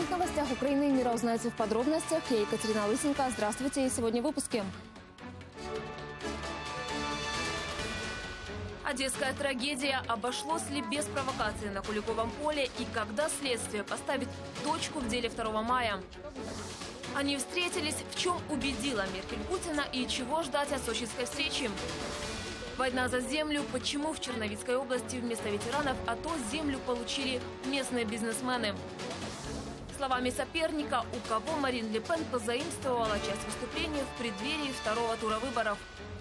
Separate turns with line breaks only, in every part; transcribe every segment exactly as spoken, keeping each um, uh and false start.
главных новостях Украины и мира узнаете в подробностях. Я Екатерина Лысенко. Здравствуйте. И сегодня в выпуске. Одесская трагедия. Обошлось ли без провокации на Куликовом поле? И когда следствие поставит точку в деле второго мая? Они встретились. В чем убедила Меркель Путина и чего ждать от сочинской встречи? Война за землю. Почему в Черновицкой области вместо ветеранов АТО землю получили местные бизнесмены? Словами соперника, у кого Марин Ле Пен позаимствовала часть выступления в преддверии второго тура выборов.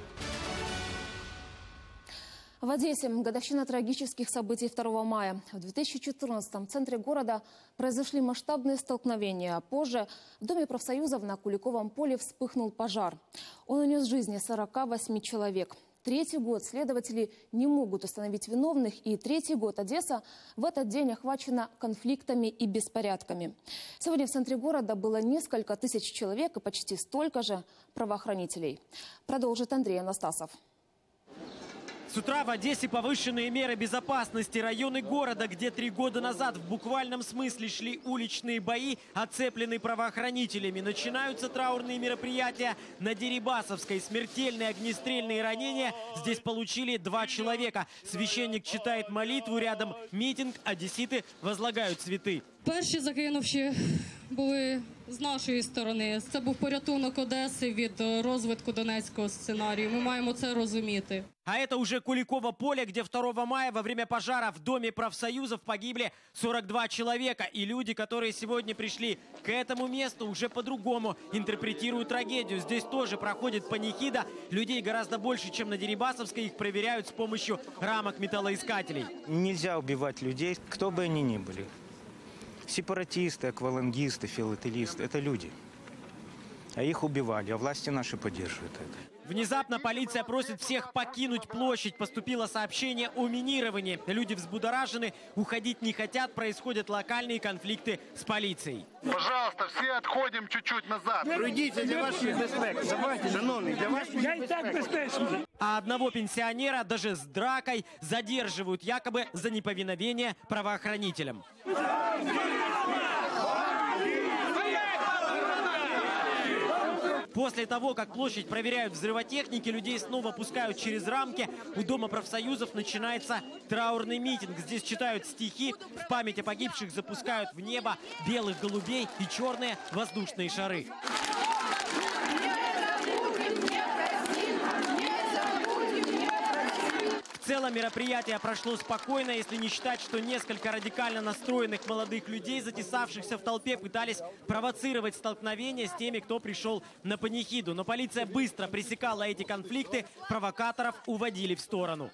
В Одессе годовщина трагических событий второго мая. В две тысячи четырнадцатом в центре города произошли масштабные столкновения. Позже в Доме профсоюзов на Куликовом поле вспыхнул пожар. Он унес жизни сорока восьми человек. Третий год следователи не могут установить виновных, и третий год Одесса в этот день охвачена конфликтами и беспорядками. Сегодня в центре города было несколько тысяч человек и почти столько же правоохранителей. Продолжит Андрей Анастасов.
С утра в Одессе повышенные меры безопасности. Районы города, где три года назад в буквальном смысле шли уличные бои, оцеплены правоохранителями. Начинаются траурные мероприятия на Дерибасовской. Смертельные огнестрельные ранения здесь получили два человека. Священник читает молитву, рядом митинг, одесситы возлагают цветы.
Перші загинувші були з нашої сторони. Це був порятунок Одеси від розвитку Донецького сценарію. Ми маємо це розуміти.
А это уже Куликово поле, где второго мая во время пожара в Доме профсоюзов погибли сорок два человека. И люди, которые сегодня пришли к этому месту, уже по-другому интерпретируют трагедию. Здесь тоже проходит панихида. Людей гораздо больше, чем на Дерибасовской. Их проверяют с помощью рамок металлоискателей.
Нельзя убивать людей, кто бы они ни были. Сепаратисты, аквалангисты, филателисты – это люди. А их убивали, а власти наши поддерживают это.
Внезапно полиция просит всех покинуть площадь. Поступило сообщение о минировании. Люди взбудоражены, уходить не хотят, происходят локальные конфликты с полицией.
Пожалуйста, все отходим чуть-чуть назад.
Пройдите для вашей безпеки. Шановні, для вашей
Я и так безпечный.
А одного пенсионера даже с дракой задерживают, якобы за неповиновение правоохранителям. После того, как площадь проверяют взрывотехники, людей снова пускают через рамки. У Дома профсоюзов начинается траурный митинг. Здесь читают стихи, в память о погибших запускают в небо белых голубей и черные воздушные шары. В целом мероприятие прошло спокойно, если не считать, что несколько радикально настроенных молодых людей, затесавшихся в толпе, пытались провоцировать столкновения с теми, кто пришел на панихиду. Но полиция быстро пресекала эти конфликты, провокаторов уводили в сторону.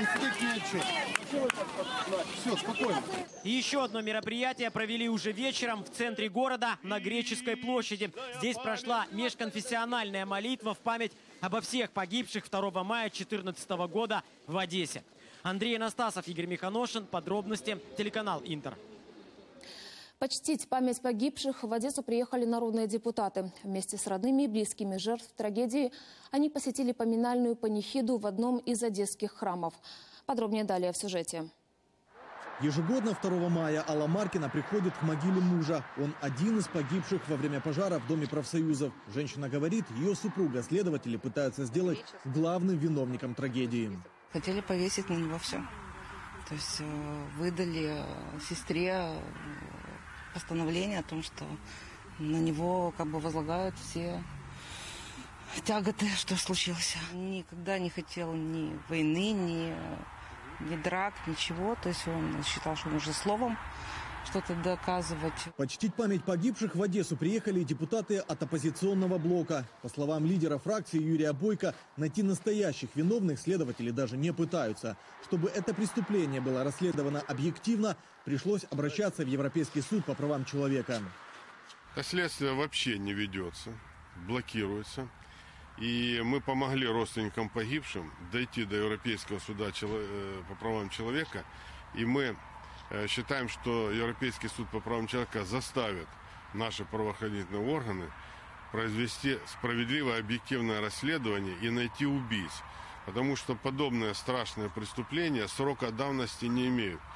Все, спокойно.
И еще одно мероприятие провели уже вечером в центре города на Греческой площади. Здесь прошла межконфессиональная молитва в память обо всех погибших второго мая две тысячи четырнадцатого года в Одессе. Андрей Анастасов, Игорь Миханошин. Подробности. Телеканал Интер.
Почтить память погибших в Одессу приехали народные депутаты. Вместе с родными и близкими жертв трагедии они посетили поминальную панихиду в одном из одесских храмов. Подробнее далее в сюжете.
Ежегодно второго мая Алла Маркина приходит к могиле мужа. Он один из погибших во время пожара в Доме профсоюзов. Женщина говорит, ее супруга следователи пытаются сделать главным виновником трагедии.
Хотели повесить на него все. То есть выдали сестре постановление о том, что на него как бы возлагают все тяготы, что случилось. Никогда не хотел ни войны, ни... ни драк, ничего. То есть он считал, что нужно словом что-то доказывать.
Почтить память погибших в Одессу приехали депутаты от оппозиционного блока. По словам лидера фракции Юрия Бойко, найти настоящих виновных следователи даже не пытаются. Чтобы это преступление было расследовано объективно, пришлось обращаться в Европейский суд по правам человека.
Следствие вообще не ведется, блокируется. И мы помогли родственникам погибшим дойти до Европейского суда по правам человека. И мы считаем, что Европейский суд по правам человека заставит наши правоохранительные органы произвести справедливое объективное расследование и найти убийц. Потому что подобные страшные преступления срока давности не имеют.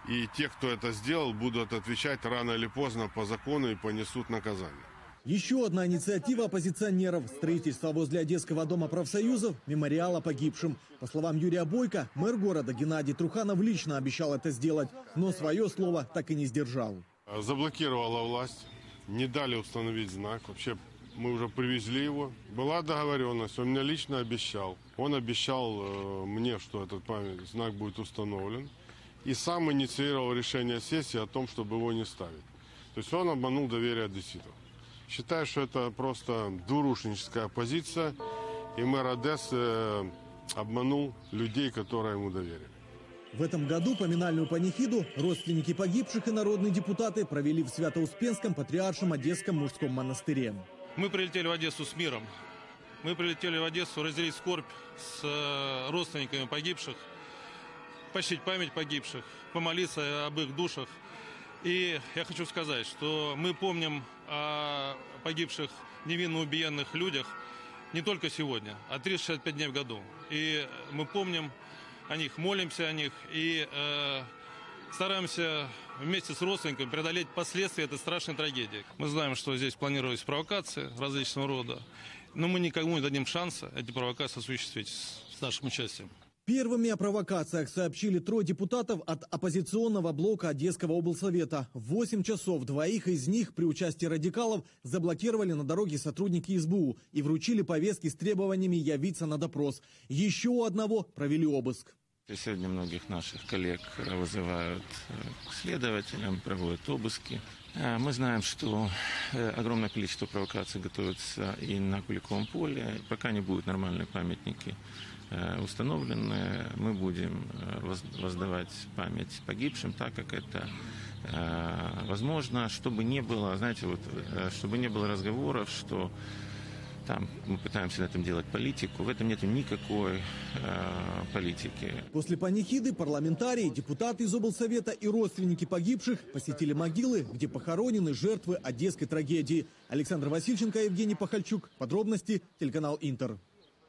И те, кто это сделал, будут отвечать рано или поздно по закону и понесут наказание.
Еще одна инициатива оппозиционеров – строительство возле Одесского дома профсоюзов мемориала погибшим. По словам Юрия Бойко, мэр города Геннадий Труханов лично обещал это сделать, но свое слово так и не сдержал.
Заблокировала власть, не дали установить знак. Вообще мы уже привезли его. Была договоренность, он мне лично обещал. Он обещал э, мне, что этот памятный знак будет установлен. И сам инициировал решение сессии о том, чтобы его не ставить. То есть он обманул доверие одесситов. Считаю, что это просто двурушническая позиция, и мэр Одессы обманул людей, которые ему доверили.
В этом году поминальную панихиду родственники погибших и народные депутаты провели в Свято-Успенском патриаршем Одесском мужском монастыре.
Мы прилетели в Одессу с миром. Мы прилетели в Одессу разделить скорбь с родственниками погибших, почтить память погибших, помолиться об их душах. И я хочу сказать, что мы помним о погибших невинно убиенных людях не только сегодня, а триста шестьдесят пять дней в году. И мы помним о них, молимся о них и э, стараемся вместе с родственниками преодолеть последствия этой страшной трагедии. Мы знаем, что здесь планировались провокации различного рода, но мы никому не дадим шанса эти провокации осуществить с нашим участием.
Первыми о провокациях сообщили трое депутатов от оппозиционного блока Одесского облсовета. В восемь часов двоих из них при участии радикалов заблокировали на дороге сотрудники эс бэ у и вручили повестки с требованиями явиться на допрос. Еще у одного провели обыск.
Сегодня многих наших коллег вызывают к следователям, проводят обыски. Мы знаем, что огромное количество провокаций готовится и на Куликовом поле. Пока не будут нормальные памятники установлены, мы будем воздавать память погибшим, так как это возможно, чтобы не было, знаете, вот, чтобы не было разговоров, что там мы пытаемся на этом делать политику. В этом нет никакой э, политики.
После панихиды парламентарии, депутаты из облсовета и родственники погибших посетили могилы, где похоронены жертвы одесской трагедии. Александр Васильченко, Евгений Пахальчук. Подробности телеканал Интер.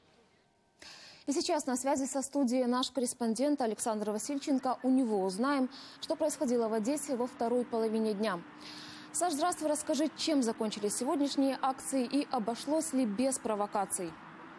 И сейчас на связи со студией наш корреспондент Александр Васильченко. У него узнаем, что происходило в Одессе во второй половине дня. Саш, здравствуй, расскажи, чем закончились сегодняшние акции и обошлось ли без провокаций?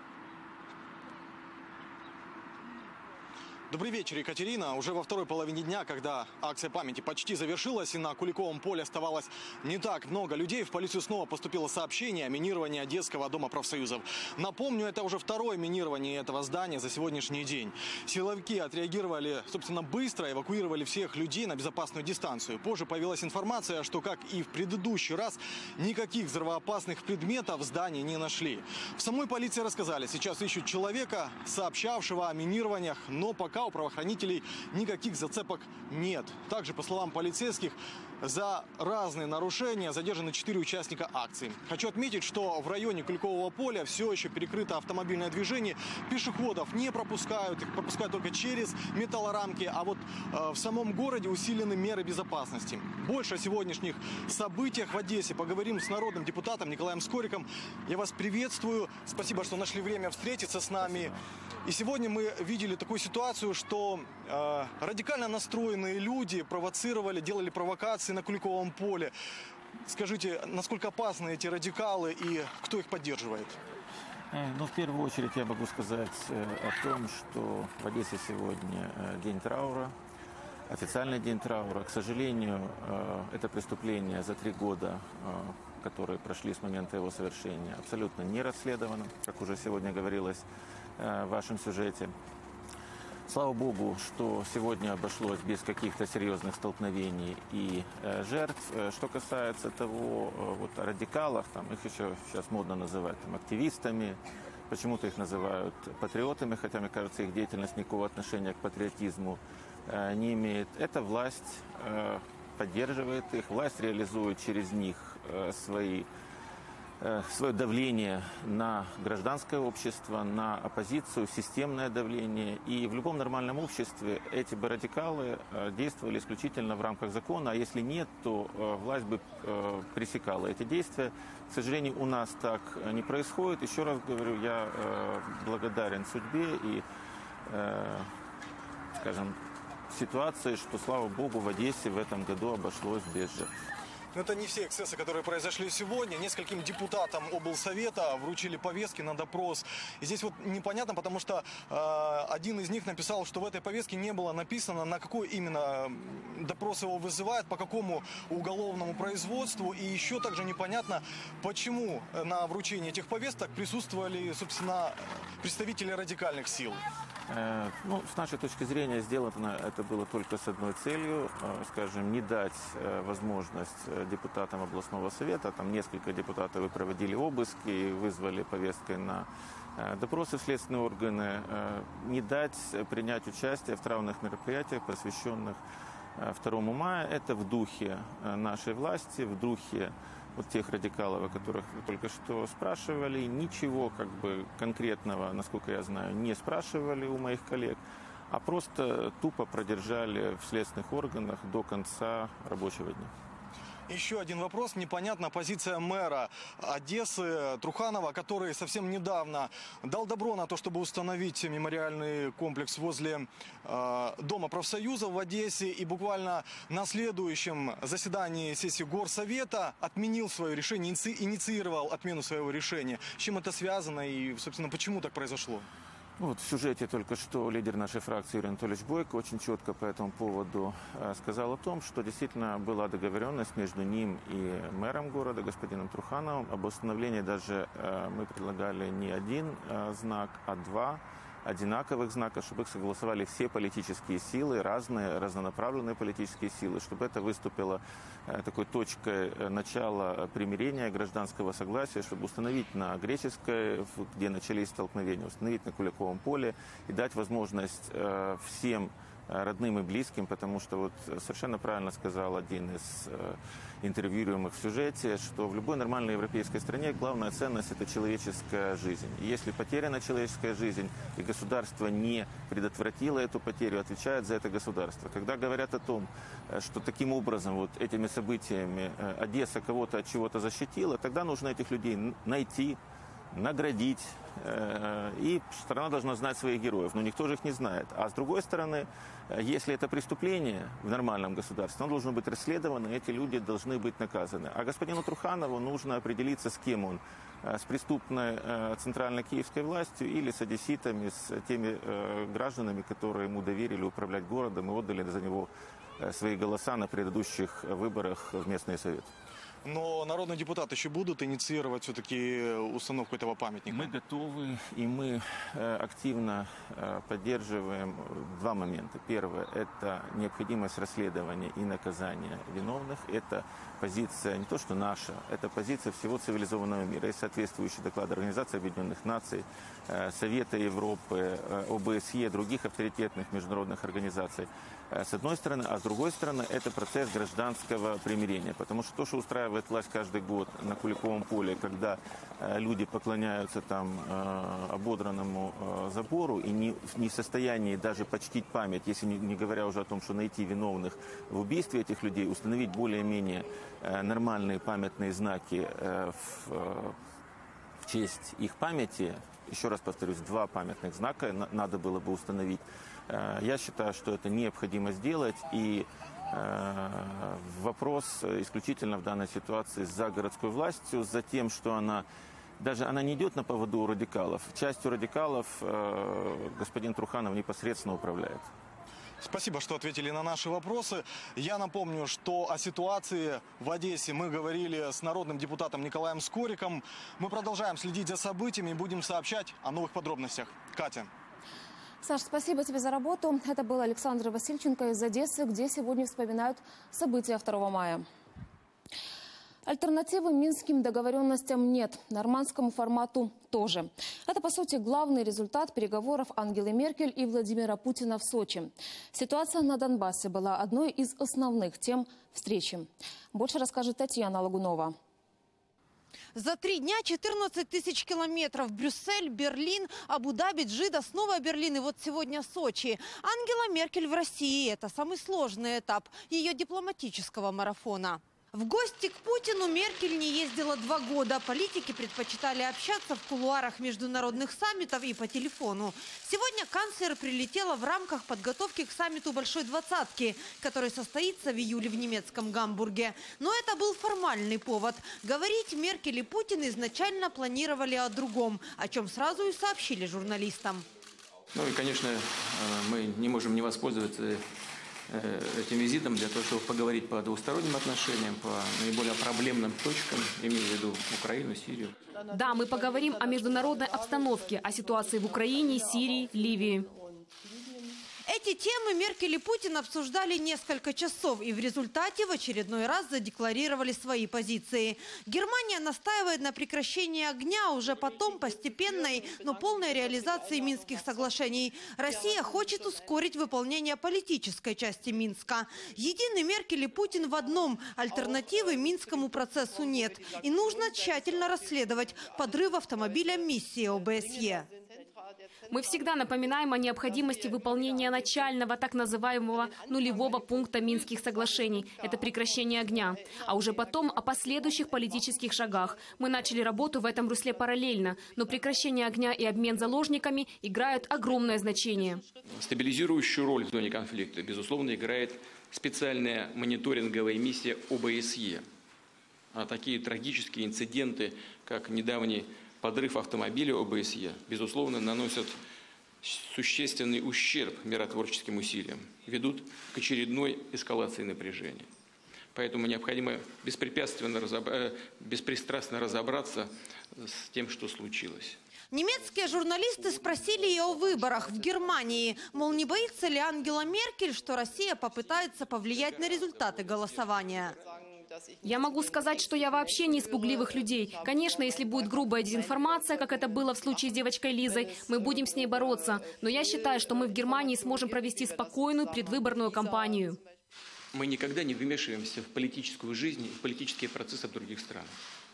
Добрый вечер, Екатерина. Уже во второй половине дня, когда акция памяти почти завершилась и на Куликовом поле оставалось не так много людей, в полицию снова поступило сообщение о минировании Одесского дома профсоюзов. Напомню, это уже второе минирование этого здания за сегодняшний день. Силовики отреагировали, собственно, быстро, эвакуировали всех людей на безопасную дистанцию. Позже появилась информация, что, как и в предыдущий раз, никаких взрывоопасных предметов в здании не нашли. В самой полиции рассказали, сейчас ищут человека, сообщавшего о минированиях, но пока у правоохранителей никаких зацепок нет. Также, по словам полицейских, за разные нарушения задержаны четыре участника акции. Хочу отметить, что в районе Куликового поля все еще перекрыто автомобильное движение. Пешеходов не пропускают, их пропускают только через металлорамки. А вот э, в самом городе усилены меры безопасности. Больше о сегодняшних событиях в Одессе поговорим с народным депутатом Николаем Скориком. Я вас приветствую. Спасибо, что нашли время встретиться с нами. И сегодня мы видели такую ситуацию, что э, радикально настроенные люди провоцировали, делали провокации на Куликовом поле. Скажите, насколько опасны эти радикалы и кто их поддерживает?
Ну, в первую очередь я могу сказать о том, что в Одессе сегодня день траура, официальный день траура. К сожалению, это преступление за три года, которые прошли с момента его совершения, абсолютно не расследовано, как уже сегодня говорилось в вашем сюжете. Слава Богу, что сегодня обошлось без каких-то серьезных столкновений и э, жертв. Что касается того, э, вот радикалов, там их еще сейчас модно называть там, активистами, почему-то их называют патриотами, хотя, мне кажется, их деятельность никакого отношения к патриотизму э, не имеет. Эта власть э, поддерживает их, власть реализует через них э, свои свое давление на гражданское общество, на оппозицию, системное давление. И в любом нормальном обществе эти бы радикалы действовали исключительно в рамках закона, а если нет, то власть бы пресекала эти действия. К сожалению, у нас так не происходит. Еще раз говорю, я благодарен судьбе и, скажем, ситуации, что, слава богу, в Одессе в этом году обошлось без жертв.
Но это не все эксцессы, которые произошли сегодня. Нескольким депутатам облсовета вручили повестки на допрос. И здесь вот непонятно, потому что э, один из них написал, что в этой повестке не было написано, на какой именно допрос его вызывает, по какому уголовному производству. И еще также непонятно, почему на вручении этих повесток присутствовали, собственно, представители радикальных сил.
Э, ну, с нашей точки зрения, сделано это было только с одной целью, э, скажем, не дать э, возможность депутатам областного совета, там несколько депутатов и проводили обыски и вызвали повесткой на э, допросы в следственные органы, э, не дать принять участие в травных мероприятиях, посвященных э, второму мая. Это в духе э, нашей власти, в духе вот тех радикалов, о которых вы только что спрашивали. Ничего как бы конкретного, насколько я знаю, не спрашивали у моих коллег, а просто тупо продержали в следственных органах до конца рабочего дня.
Еще один вопрос. Непонятна позиция мэра Одессы Труханова, который совсем недавно дал добро на то, чтобы установить мемориальный комплекс возле э, Дома профсоюзов в Одессе. И буквально на следующем заседании сессии Горсовета отменил свое решение, инициировал отмену своего решения. С чем это связано и, собственно, почему так произошло?
Вот в сюжете только что лидер нашей фракции Юрий Анатольевич Бойко очень четко по этому поводу э, сказал о том, что действительно была договоренность между ним и мэром города, господином Трухановым, об установлении даже, э, мы предлагали не один э, знак, а два одинаковых знака, чтобы их согласовали все политические силы, разные, разнонаправленные политические силы, чтобы это выступило э, такой точкой начала примирения, гражданского согласия, чтобы установить на Греческой, где начались столкновения, установить на Куликовом поле и дать возможность э, всем родным и близким, потому что вот совершенно правильно сказал один из э, интервьюируемых в сюжете, что в любой нормальной европейской стране главная ценность – это человеческая жизнь. И если потеряна человеческая жизнь, и государство не предотвратило эту потерю, отвечает за это государство. Когда говорят о том, что таким образом, вот этими событиями Одесса кого-то от чего-то защитила, тогда нужно этих людей найти, наградить, и страна должна знать своих героев, но никто же их не знает. А с другой стороны, если это преступление в нормальном государстве, оно должно быть расследовано, и эти люди должны быть наказаны. А господину Труханову нужно определиться, с кем он, с преступной центральной киевской властью или с одесситами, с теми гражданами, которые ему доверили управлять городом и отдали за него свои голоса на предыдущих выборах в местные советы.
Но народные депутаты еще будут инициировать все-таки установку этого памятника?
Мы готовы, и мы активно поддерживаем два момента. Первое – это необходимость расследования и наказания виновных. Это позиция не то что наша, это позиция всего цивилизованного мира. И соответствующие доклады Организации Объединенных Наций, Совета Европы, ОБСЕ, других авторитетных международных организаций. С одной стороны, а с другой стороны, это процесс гражданского примирения. Потому что то, что устраивает власть каждый год на Куликовом поле, когда люди поклоняются там ободранному забору и не, не в состоянии даже почтить память, если не, не говоря уже о том, что найти виновных в убийстве этих людей, установить более-менее нормальные памятные знаки в, в честь их памяти. Еще раз повторюсь, два памятных знака надо было бы установить. Я считаю, что это необходимо сделать, и э, вопрос исключительно в данной ситуации за городской властью, за тем, что она даже она не идет на поводу у радикалов. Частью радикалов э, господин Труханов непосредственно управляет.
Спасибо, что ответили на наши вопросы. Я напомню, что о ситуации в Одессе мы говорили с народным депутатом Николаем Скориком. Мы продолжаем следить за событиями и будем сообщать о новых подробностях. Катя.
Саш, спасибо тебе за работу. Это был Александр Васильченко из Одессы, где сегодня вспоминают события второго мая. Альтернативы минским договоренностям нет, нормандскому формату тоже. Это, по сути, главный результат переговоров Ангелы Меркель и Владимира Путина в Сочи. Ситуация на Донбассе была одной из основных тем встречи. Больше расскажет Татьяна Лагунова.
За три дня четырнадцать тысяч километров. Брюссель, Берлин, Абу-Даби, Джида, снова Берлин и вот сегодня Сочи. Ангела Меркель в России – это самый сложный этап ее дипломатического марафона. В гости к Путину Меркель не ездила два года. Политики предпочитали общаться в кулуарах международных саммитов и по телефону. Сегодня канцлер прилетела в рамках подготовки к саммиту Большой Двадцатки, который состоится в июле в немецком Гамбурге. Но это был формальный повод. Говорить Меркель и Путин изначально планировали о другом, о чем сразу и сообщили журналистам.
Ну и, конечно, мы не можем не воспользоваться этим визитом для того, чтобы поговорить по двусторонним отношениям, по наиболее проблемным точкам, имея в виду Украину, Сирию.
Да, мы поговорим о международной обстановке, о ситуации в Украине, Сирии, Ливии.
Эти темы Меркель и Путин обсуждали несколько часов и в результате в очередной раз задекларировали свои позиции. Германия настаивает на прекращении огня, уже потом постепенной, но полной реализации Минских соглашений. Россия хочет ускорить выполнение политической части Минска. Едины Меркель и Путин в одном – альтернативы Минскому процессу нет. И нужно тщательно расследовать подрыв автомобиля миссии О Бэ Эс Е.
Мы всегда напоминаем о необходимости выполнения начального так называемого нулевого пункта Минских соглашений. Это прекращение огня. А уже потом о последующих политических шагах. Мы начали работу в этом русле параллельно, но прекращение огня и обмен заложниками играют огромное значение.
Стабилизирующую роль в зоне конфликта, безусловно, играет специальная мониторинговая миссия О Бэ Эс Е. А такие трагические инциденты, как недавний подрыв автомобиля О Бэ Эс Е, безусловно, наносят существенный ущерб миротворческим усилиям, ведут к очередной эскалации напряжения. Поэтому необходимо беспрепятственно, разобра... беспристрастно разобраться с тем, что случилось.
Немецкие журналисты спросили и о выборах в Германии. Мол, не боится ли Ангела Меркель, что Россия попытается повлиять на результаты голосования?
Я могу сказать, что я вообще не из пугливых людей. Конечно, если будет грубая дезинформация, как это было в случае с девочкой Лизой, мы будем с ней бороться. Но я считаю, что мы в Германии сможем провести спокойную предвыборную кампанию.
Мы никогда не вмешиваемся в политическую жизнь и в политические процессы в других странах.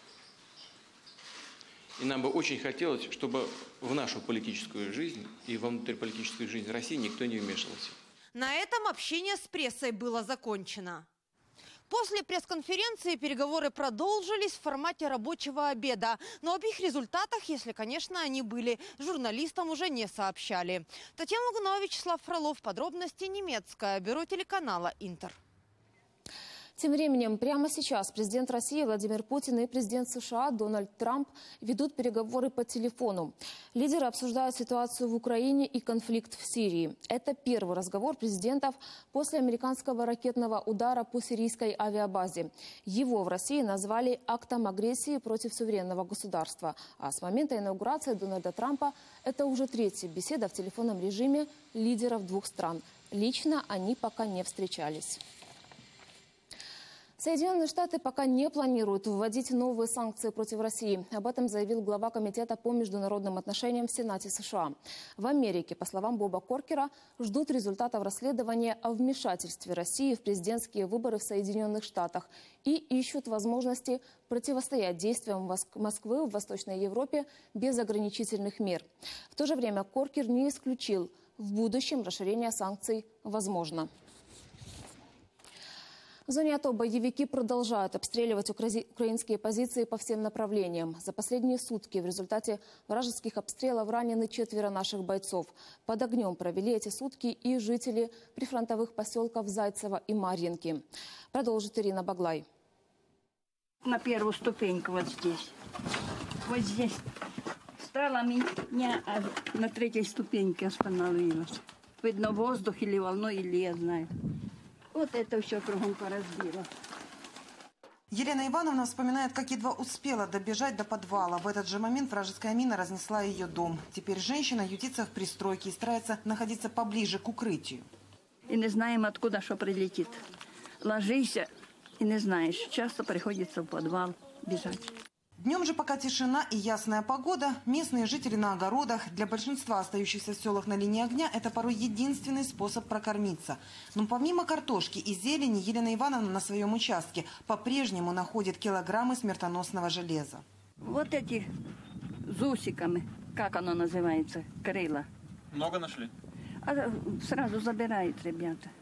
И нам бы очень хотелось, чтобы в нашу политическую жизнь и во внутриполитическую жизнь России никто не вмешивался.
На этом общение с прессой было закончено. После пресс-конференции переговоры продолжились в формате рабочего обеда. Но об их результатах, если, конечно, они были, журналистам уже не сообщали. Татьяна Лугунова, Вячеслав Фролов. Подробности немецкое бюро телеканала «Интер».
Тем временем, прямо сейчас президент России Владимир Путин и президент США Дональд Трамп ведут переговоры по телефону. Лидеры обсуждают ситуацию в Украине и конфликт в Сирии. Это первый разговор президентов после американского ракетного удара по сирийской авиабазе. Его в России назвали актом агрессии против суверенного государства. А с момента инаугурации Дональда Трампа это уже третья беседа в телефонном режиме лидеров двух стран. Лично они пока не встречались. Соединенные Штаты пока не планируют вводить новые санкции против России. Об этом заявил глава Комитета по международным отношениям в Сенате США. В Америке, по словам Боба Коркера, ждут результатов расследования о вмешательстве России в президентские выборы в Соединенных Штатах и ищут возможности противостоять действиям Москвы в Восточной Европе без ограничительных мер. В то же время Коркер не исключил, в будущем расширение санкций возможно. В зоне АТО боевики продолжают обстреливать украинские позиции по всем направлениям. За последние сутки в результате вражеских обстрелов ранены четверо наших бойцов. Под огнем провели эти сутки и жители прифронтовых поселков Зайцево и Марьинки. Продолжит Ирина Баглай.
На первую ступеньку вот здесь. Вот здесь стала меня, а на третьей ступеньке остановилась. Видно, воздух или волной, или я знаю. Вот это все кругом поразбило.
Елена Ивановна вспоминает, как едва успела добежать до подвала. В этот же момент вражеская мина разнесла ее дом. Теперь женщина ютится в пристройке и старается находиться поближе к укрытию.
И не знаем, откуда что прилетит. Ложишься и не знаешь. Часто приходится в подвал бежать.
Днем же пока тишина и ясная погода, местные жители на огородах. Для большинства остающихся в селах на линии огня это порой единственный способ прокормиться. Но помимо картошки и зелени, Елена Ивановна на своем участке по-прежнему находит килограммы смертоносного железа.
Вот эти с усиками, как оно называется, крыло.
Много нашли?
А сразу забирают ребята.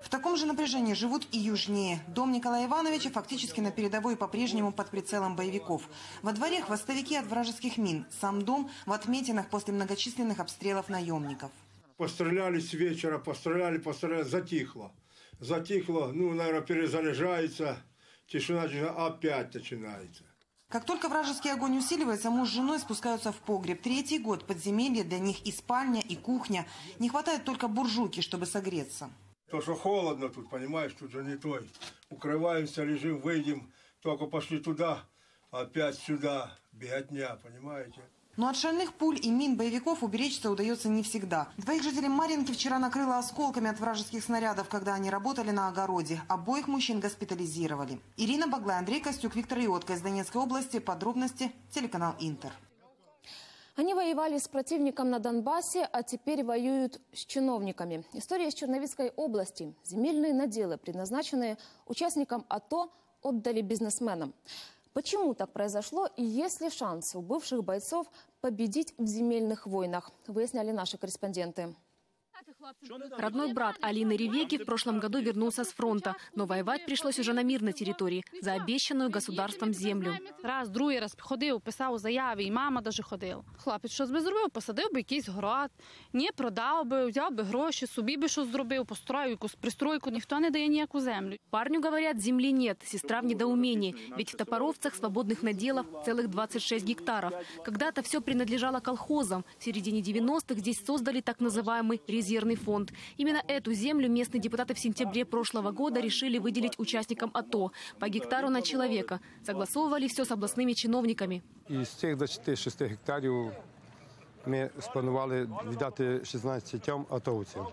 В таком же напряжении живут и южнее. Дом Николая Ивановича фактически на передовой по-прежнему под прицелом боевиков. Во дворе хвостовики от вражеских мин. Сам дом в отметинах после многочисленных обстрелов наемников.
Постреляли с вечера, постреляли, постреляли, затихло. Затихло, ну, наверное, перезаряжается, тишина, тишина, опять начинается.
Как только вражеский огонь усиливается, муж с женой спускаются в погреб. Третий год подземелье для них и спальня, и кухня. Не хватает только буржуйки, чтобы согреться.
То, что холодно тут, понимаешь, тут же не той. Укрываемся, лежим, выйдем, только пошли туда, опять сюда, беготня, понимаете?
Но от шальных пуль и мин боевиков уберечься удается не всегда. Двоих жителей Марьинки вчера накрыло осколками от вражеских снарядов, когда они работали на огороде. Обоих мужчин госпитализировали. Ирина Баглай, Андрей Костюк, Виктор Иотко из Донецкой области. Подробности телеканал Интер.
Они воевали с противником на Донбассе, а теперь воюют с чиновниками. История из Черновицкой области. Земельные наделы, предназначенные участникам АТО, отдали бизнесменам. Почему так произошло и есть ли шансы у бывших бойцов победить в земельных войнах, выясняли наши корреспонденты.
Родной брат Алины Ревеки в прошлом году вернулся с фронта, но воевать пришлось уже на мирной территории, за обещанную государством землю.
Раз, другий раз ходив, писав заяви, і мама даже ходила. Хлопець щось би зробив, посадив би якийсь город, ні, продав би, взяв би гроші, собі би щось зробив, построїв якусь пристройку, ніхто не дає ніяку землю.
Парню говорят, земли нет, сестра в недоумении, ведь в Топоровцах свободных наделов целых двадцать шесть гектаров. Когда-то все принадлежало колхозам. В середине девяностых здесь создали так называемый резервный фонд. Именно эту землю местные депутаты в сентябре прошлого года решили выделить участникам АТО по гектару на человека. Согласовывали все с областными чиновниками.
Із цих двадцяти шести гектарів ми спланували віддати шістнадцятьом атовцям.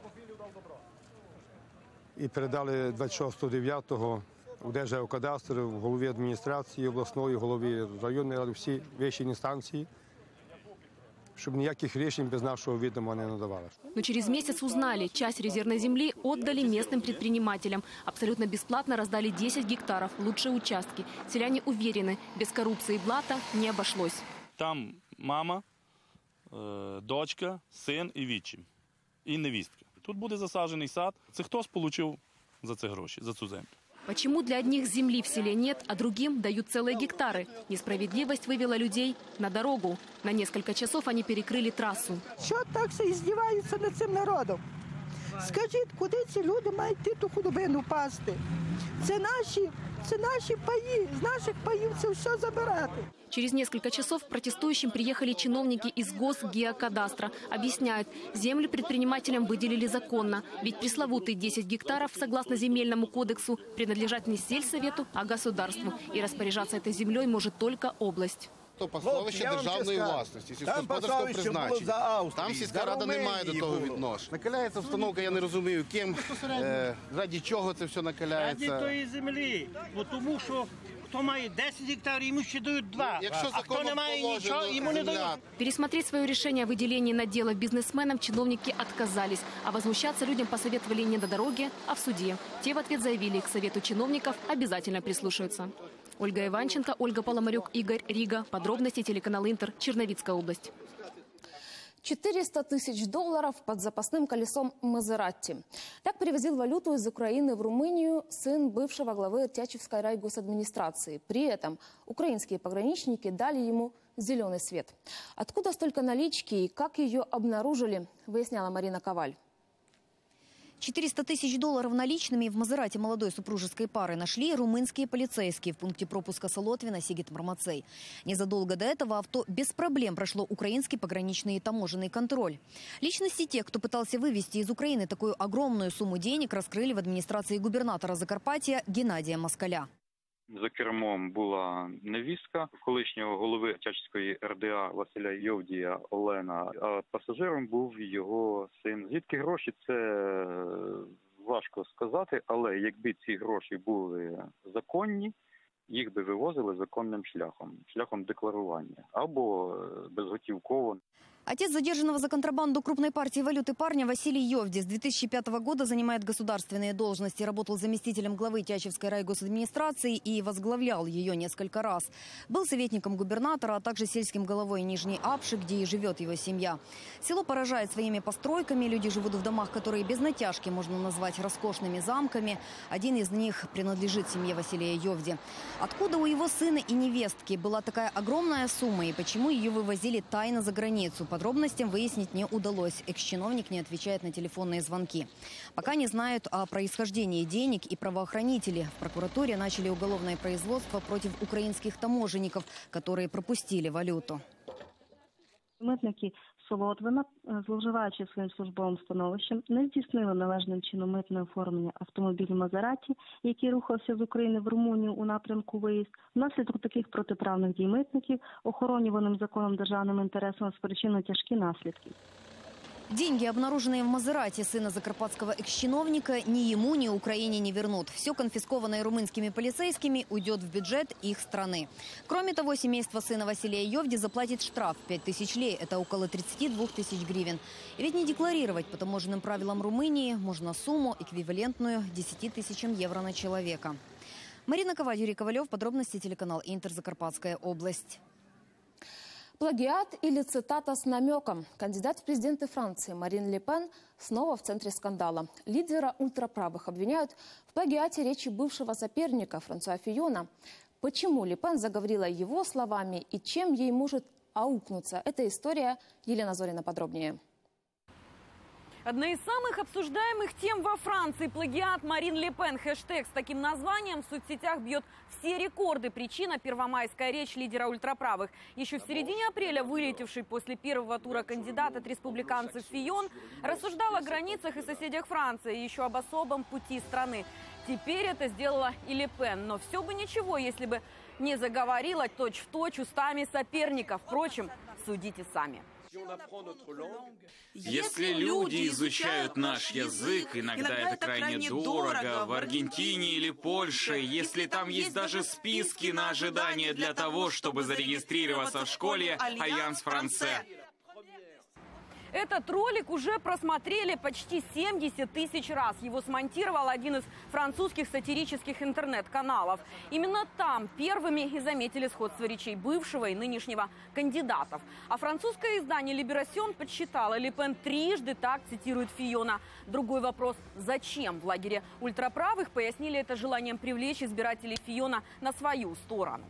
І передали двадцять шостого дев'ятого у Держгеокадастр, в голові адміністрації обласної, голові районної ради, всі вищі інстанції, чтобы никаких решений без нашего ведома не надавалось.
Но через месяц узнали, часть резервной земли отдали местным предпринимателям. Абсолютно бесплатно раздали десять гектаров, лучшие участки. Селяне уверены, без коррупции и блата не обошлось.
Там мама, дочка, син і вічим, і невістка. Тут буде засаджений сад. Це хтось отримав за це гроші, за цю землю.
Почему для одних земли в селе нет, а другим дают целые гектары? Несправедливость вывела людей на дорогу. На несколько часов они перекрыли трассу.
Що так все издеваются над цим народом? Скажіть, куди ці люди мають йти ту худобину пасти? Це наші, це наші паї, з наших паїв це все забирати.
Через несколько часов к протестующим приехали чиновники из Госгеокадастра. Объясняют, землю предпринимателям выделили законно. Ведь пресловутые десять гектаров, согласно земельному кодексу, принадлежат не сельсовету, а государству. И распоряжаться этой землей может только область.
То пасовище державної власності, сільськогосподарського призначення. Там сільська рада не має до того відношення. Накаляється установка, я не розумію, ким, е, раді чого це все накаляється.
Раді тої землі, бо тому що хто має десять гектарів, йому ще дають два, а хто не має нічого, йому не дають.
Пересмотреть свое решение о выделении наделов бизнесменам чиновники отказались, а возмущаться людям посоветовали не до дороги, а в суде. Те в ответ заявили, к совету чиновников обязательно прислушаются. Ольга Иванченко, Ольга Поломарюк, Игорь Рига. Подробности телеканал Интер, Черновицкая область.
четыреста тысяч долларов под запасным колесом Мазератти. Так перевозил валюту из Украины в Румынию сын бывшего главы Тячевской райгосадминистрации. При этом украинские пограничники дали ему зеленый свет. Откуда столько налички и как ее обнаружили, выясняла Марина Коваль.
четыреста тысяч долларов наличными в Мазерате молодой супружеской пары нашли румынские полицейские в пункте пропуска Солотвина Сигет-Мармацей. Незадолго до этого авто без проблем прошло украинский пограничный и таможенный контроль. Личности тех, кто пытался вывести из Украины такую огромную сумму денег, раскрыли в администрации губернатора Закарпаття Геннадия Москаля.
За кермом була невістка колишнього голови Тячівської ер де а Василя Йовдія Олена, а пасажиром був його син. Звідки гроші, це важко сказати, але якби ці гроші були законні, їх би вивозили законним шляхом, шляхом декларування або безготівково.
Отец задержанного за контрабанду крупной партии валюты парня Василий Йовди с две тысячи пятого года занимает государственные должности. Работал заместителем главы Тячевской райгосадминистрации и возглавлял ее несколько раз. Был советником губернатора, а также сельским головой Нижней Апши, где и живет его семья. Село поражает своими постройками. Люди живут в домах, которые без натяжки можно назвать роскошными замками. Один из них принадлежит семье Василия Йовди. Откуда у его сына и невестки была такая огромная сумма и почему ее вывозили тайно за границу? Подробностям выяснить не удалось. Экс-чиновник не отвечает на телефонные звонки. Пока не знают о происхождении денег и правоохранители. В прокуратуре начали уголовное производство против украинских таможенников, которые пропустили валюту.
Митники Солотвина, зловживаючи своїм службовим становищем, не здійснили належним чином митне оформлення автомобіля Мазераті, який рухався з України в Румунію у напрямку виїзд. Внаслідок таких протиправних дій митників охоронюваним законом державним інтересом спричинено тяжкі наслідки.
Деньги, обнаруженные в Мазерате сына закарпатского экс-чиновника, ни ему, ни Украине не вернут. Все конфискованное румынскими полицейскими уйдет в бюджет их страны. Кроме того, семейство сына Василия Йовди заплатит штраф пять тысяч лей. Это около тридцати двух тысяч гривен. И ведь не декларировать по таможенным правилам Румынии можно сумму, эквивалентную десяти тысячам евро на человека. Марина Кова, Юрий Ковалев. Подробности телеканал Интер, Закарпатская область.
Плагиат или цитата с намеком. Кандидат в президенты Франции Марин Ле Пен снова в центре скандала. Лидера ультраправых обвиняют в плагиате речи бывшего соперника Франсуа Фийона. Почему Ле Пен заговорила его словами и чем ей может аукнуться? Эта история. Елена Зорина подробнее.
Одна из самых обсуждаемых тем во Франции – плагиат Марин Ле Пен. Хэштег с таким названием в соцсетях бьет все рекорды. Причина – первомайская речь лидера ультраправых. Еще в середине апреля вылетевший после первого тура кандидат от республиканцев Фийон рассуждал о границах и соседях Франции, еще об особом пути страны. Теперь это сделала и Ле Пен. Но все бы ничего, если бы не заговорила точь-в-точь устами соперника. Впрочем, судите сами.
Если люди изучают наш язык, иногда это крайне дорого, в Аргентине или Польше, если там есть даже списки на ожидание для того, чтобы зарегистрироваться в школе Альянс Франце.
Этот ролик уже просмотрели почти семьдесят тысяч раз. Его смонтировал один из французских сатирических интернет-каналов. Именно там первыми и заметили сходство речей бывшего и нынешнего кандидатов. А французское издание «Либерасьон» подсчитало, Ле Пен трижды так цитирует Фийона. Другой вопрос – зачем? В лагере ультраправых пояснили это желанием привлечь избирателей Фийона на свою сторону.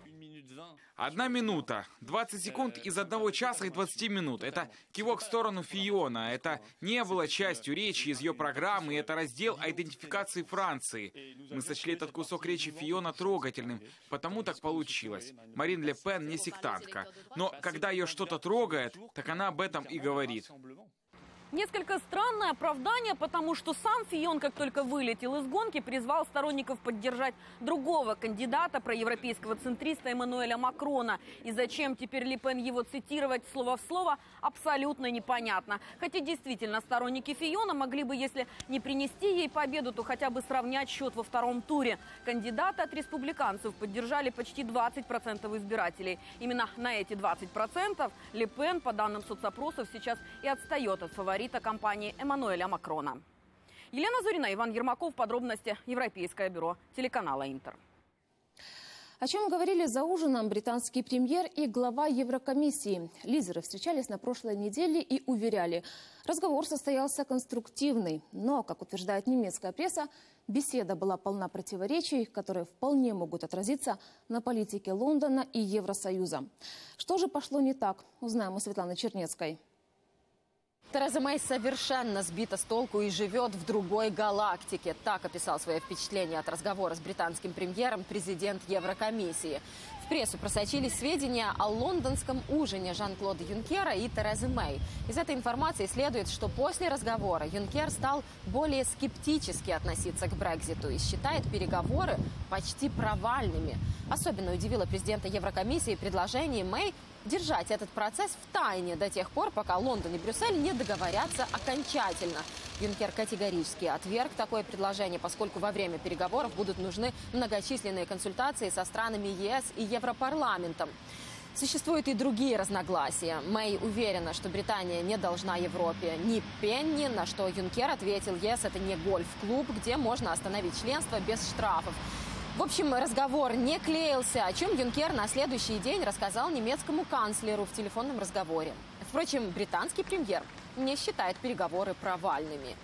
Одна минута, двадцать секунд из одного часа и двадцати минут. Это кивок в сторону Фийона. Это не было частью речи из ее программы. Это раздел о идентификации Франции. Мы сочли этот кусок речи Фийона трогательным. Потому так получилось. Марин Ле Пен не сектантка. Но когда ее что-то трогает, так она об этом и говорит.
Несколько странное оправдание, потому что сам Фийон, как только вылетел из гонки, призвал сторонников поддержать другого кандидата, проевропейского центриста Эммануэля Макрона. И зачем теперь Ле Пен его цитировать слово в слово, абсолютно непонятно. Хотя действительно сторонники Фийона могли бы, если не принести ей победу, то хотя бы сравнять счет во втором туре. Кандидата от республиканцев поддержали почти двадцать процентов избирателей. Именно на эти двадцать процентов Ле Пен, по данным соцопросов, сейчас и отстает от фаворита компании Эммануэля Макрона. Елена Зорина, Иван Ермаков. Подробности. Европейское бюро телеканала Интер.
О чем говорили за ужином британский премьер и глава Еврокомиссии. Лидеры встречались на прошлой неделе и уверяли, разговор состоялся конструктивный. Но, как утверждает немецкая пресса, беседа была полна противоречий, которые вполне могут отразиться на политике Лондона и Евросоюза. Что же пошло не так, узнаем у Светланы Чернецкой.
Тереза Мэй совершенно сбита с толку и живет в другой галактике. Так описал свои впечатления от разговора с британским премьером президент Еврокомиссии. В прессу просочились сведения о лондонском ужине Жан-Клода Юнкера и Терезы Мэй. Из этой информации следует, что после разговора Юнкер стал более скептически относиться к Брекситу и считает переговоры почти провальными. Особенно удивило президента Еврокомиссии предложение Мэй держать этот процесс в тайне до тех пор, пока Лондон и Брюссель не договорятся окончательно. Юнкер категорически отверг такое предложение, поскольку во время переговоров будут нужны многочисленные консультации со странами ЕС и Европарламентом. Существуют и другие разногласия. Мэй уверена, что Британия не должна Европе ни пенни, на что Юнкер ответил: ЕС – это не гольф-клуб, где можно остановить членство без штрафов. В общем, разговор не клеился, о чем Юнкер на следующий день рассказал немецкому канцлеру в телефонном разговоре. Впрочем, британский премьер не считает переговоры провальными.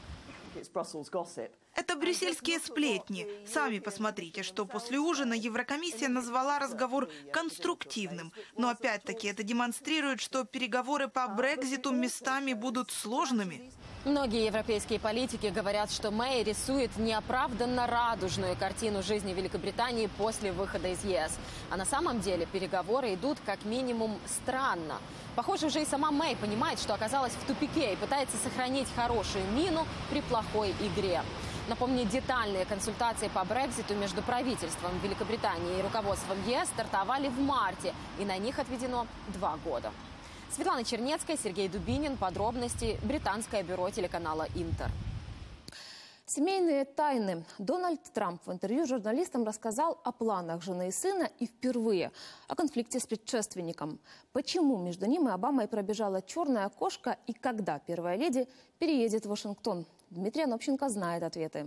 Это брюссельские сплетни. Сами посмотрите, что после ужина Еврокомиссия назвала разговор конструктивным. Но опять-таки это демонстрирует, что переговоры по Брекситу местами будут сложными.
Многие европейские политики говорят, что Мэй рисует неоправданно радужную картину жизни Великобритании после выхода из ЕС. А на самом деле переговоры идут как минимум странно. Похоже, уже и сама Мэй понимает, что оказалась в тупике и пытается сохранить хорошую мину при плохой игре. Напомню, детальные консультации по Брекситу между правительством Великобритании и руководством ЕС стартовали в марте, и на них отведено два года. Светлана Чернецкая, Сергей Дубинин. Подробности. Британское бюро телеканала «Интер».
Семейные тайны. Дональд Трамп в интервью журналистам рассказал о планах жены и сына и впервые о конфликте с предшественником. Почему между ним и Обамой пробежала черная кошка и когда первая леди переедет в Вашингтон? Дмитрий Анопченко знает ответы.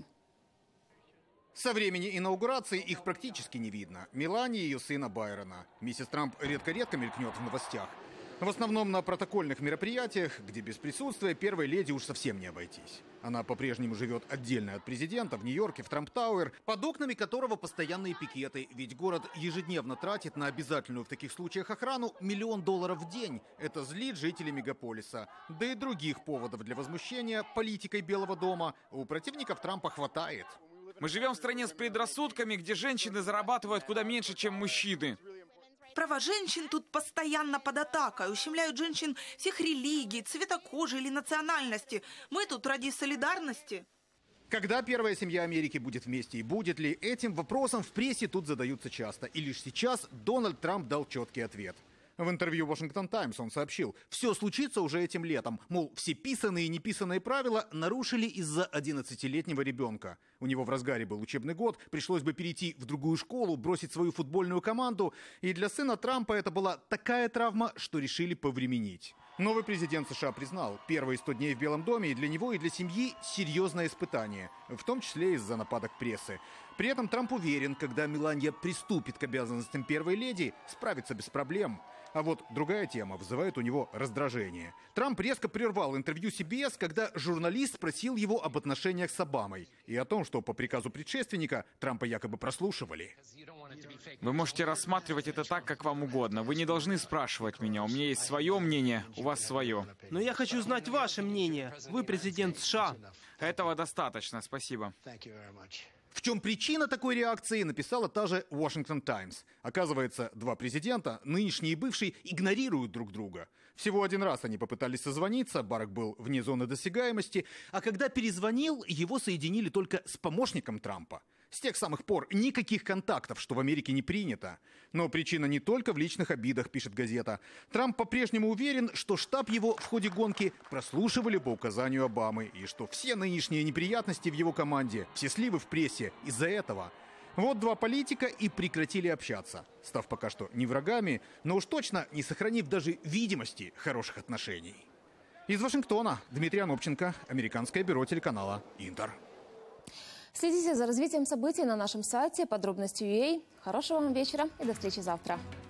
Со времени инаугурации их практически не видно. Мелания и ее сына Байрона. Миссис Трамп редко-редко мелькнет в новостях. В основном на протокольных мероприятиях, где без присутствия первой леди уж совсем не обойтись. Она по-прежнему живет отдельно от президента в Нью-Йорке, в Трамп-Тауэр, под окнами которого постоянные пикеты. Ведь город ежедневно тратит на обязательную в таких случаях охрану миллион долларов в день. Это злит жителей мегаполиса. Да и других поводов для возмущения политикой Белого дома у противников Трампа хватает.
Мы живем в стране с предрассудками, где женщины зарабатывают куда меньше, чем мужчины.
Права женщин тут постоянно под атакой. Ущемляют женщин всех религий, цвета кожи или национальности. Мы тут ради солидарности.
Когда первая семья Америки будет вместе и будет ли, этим вопросом в прессе тут задаются часто. И лишь сейчас Дональд Трамп дал четкий ответ. В интервью Washington Times он сообщил, все случится уже этим летом. Мол, все писанные и неписанные правила нарушили из-за одиннадцатилетнего ребенка. У него в разгаре был учебный год, пришлось бы перейти в другую школу, бросить свою футбольную команду. И для сына Трампа это была такая травма, что решили повременить. Новый президент США признал, первые сто дней в Белом доме и для него, и для семьи серьезное испытание, в том числе из-за нападок прессы. При этом Трамп уверен, когда Мелания приступит к обязанностям первой леди, справится без проблем. А вот другая тема вызывает у него раздражение. Трамп резко прервал интервью си би эс, когда журналист спросил его об отношениях с Обамой и о том, что по приказу предшественника Трампа якобы прослушивали.
Вы можете рассматривать это так, как вам угодно. Вы не должны спрашивать меня. У меня есть свое мнение, у вас свое.
Но я хочу знать ваше мнение. Вы президент США.
Этого достаточно, спасибо.
В чем причина такой реакции, написала та же Washington Times. Оказывается, два президента, нынешний и бывший, игнорируют друг друга. Всего один раз они попытались созвониться, Барак был вне зоны досягаемости, а когда перезвонил, его соединили только с помощником Трампа. С тех самых пор никаких контактов, что в Америке не принято. Но причина не только в личных обидах, пишет газета. Трамп по-прежнему уверен, что штаб его в ходе гонки прослушивали по указанию Обамы, и что все нынешние неприятности в его команде, все сливы в прессе из-за этого. Вот два политика и прекратили общаться, став пока что не врагами, но уж точно не сохранив даже видимости хороших отношений. Из Вашингтона Дмитрий Анопченко, Американское бюро телеканала «Интер».
Следите за развитием событий на нашем сайте подробности точка ю а. Хорошего вам вечера и до встречи завтра.